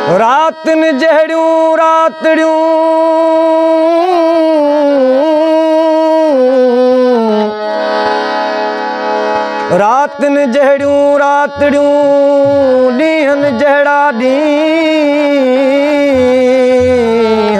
रातन जहड़ियों रातड़ियों रातन जहड़ियों रातड़ियों ॾींहन जहड़ा ॾींह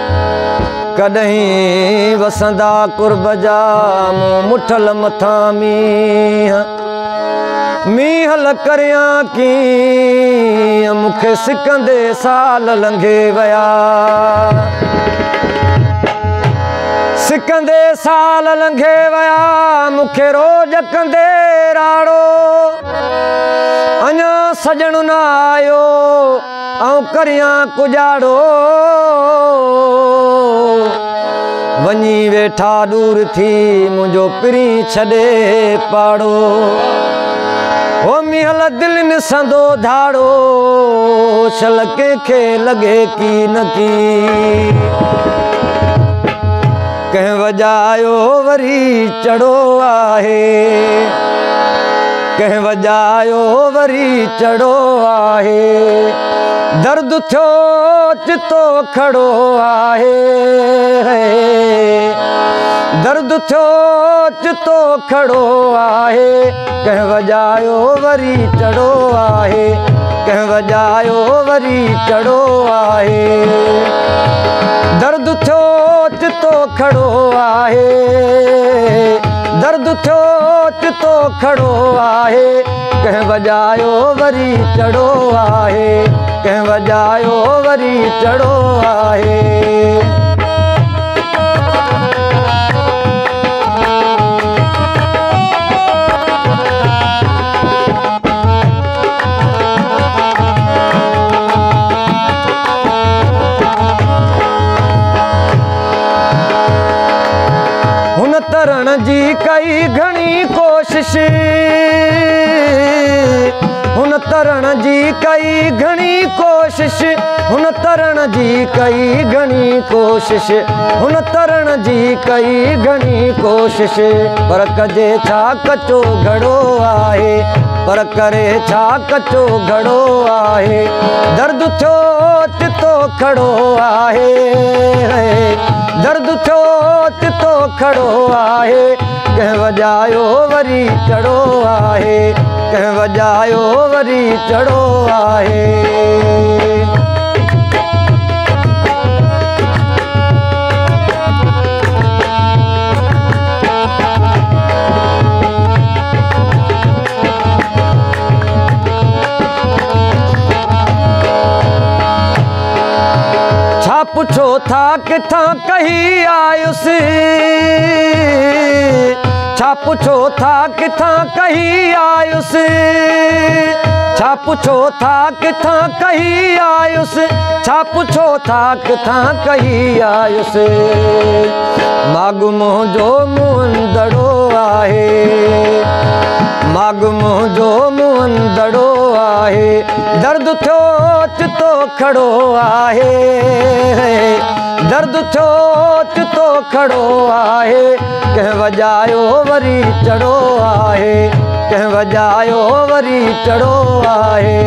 कॾहिं वसंदा कुर्ब जा मूं मुठल मथा मींह मींहल करियां कीअं मूंखे सिकंदे साल लंघे विया सिकंदे साल लंघे विया मूंखे रोज कंदे राड़ो अञा सजण न आयो ऐं करियां कुजाड़ो वञी वेठा दूर थी मुंहिंजो पिरी छॾे पाड़ो ओ मींहल दिलि निसंदो धाड़ो छल कंहिंखे लॻे की न की कंहिं वॼायो वरी चढ़ो आहे कंहिं वॼायो वरी चढ़ो आहे दर्द थियो चितो खड़ो आहे दर्द थियो चितो खड़ो आहे कंहिं वॼायो वरी चढ़ो आहे कंहिं वॼायो वरी चढ़ो आहे दर्द थियो चितो खड़ो आहे दर्द थियो चितो खड़ो आहे कंहिं वॼायो वरी चढ़ो आहे कंहिं वॼायो वरी चढ़ो आहे तरण जी कई घणी कोशिश हुन तरण जी कई घणी कोशिश हुन तरण जी कई घणी कोशिश हुन तरण जी कई घणी कोशिश पर कजे छा कचो घड़ो आहे पर करे छा कचो घड़ो आहे दर्द थियो चितो खड़ो आहे दर्द थियो चितो खड़ो आहे कंहिं वॼायो वरी चढ़ो आहे कंहिं वॼायो वरी चढ़ो आहे छा पुछो था किथां कही आयुसि छा पुछो था किथां कही आयुसि छा पुछो था किथां कही आयुसि छा पुछो था किथां कही आयुसि माॻ मुंहिंजो मुंदड़ो आहे माॻ मुंहिंजो मुंदड़ो आहे दर्द थियो चितो खड़ो आहे दर्द थियो चितो खड़ो आहे कंहिं वॼायो वरी चढ़ो आहे कंहिं वॼायो वरी चढ़ो आहे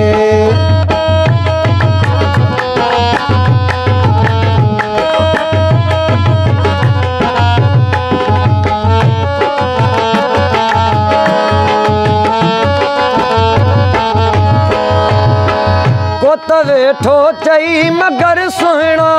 को त वेठो चई मगर सुहिणा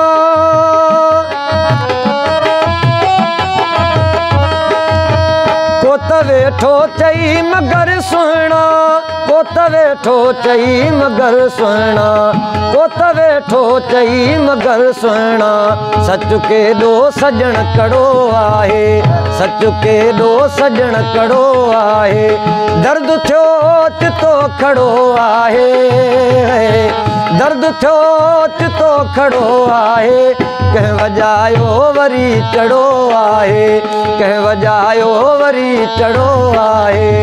को त वेठो चई मगर सुहिणा को त वेठो चई मगर सुहिणा को त वेठो चई मगर सुहिणा सच केॾो सजण कड़ो आहे सच केॾो सजण कड़ो आहे दर्द थियो चितो खड़ो आहे दर्द थियो चितो खड़ो आहे कंहिं वॼायो वरी चढ़ो आहे कंहिं वॼायो वरी चढ़ो आहे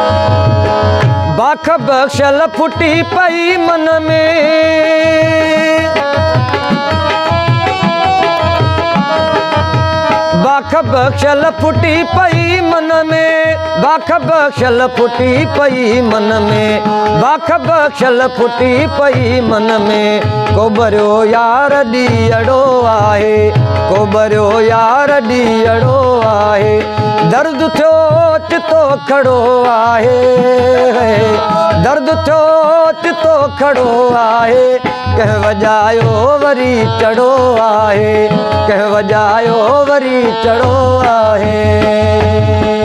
बाख बख्शल फुटी पई मन में बख्शल फुटी पई मन में, बाख बख्शल फुटी पई मन में, बाख बख्शल फुटी पई मन में। को बरियो यार ॾीअड़ो आहे, को बरियो यार ॾीअड़ो आहे। दर्द थियो चितो खड़ो आहे, दर्द थियो चितो खड़ो आहे। कंहिं वॼायो वरी चढ़ो आहे, कंहिं वॼायो वरी चढ़ो आहे।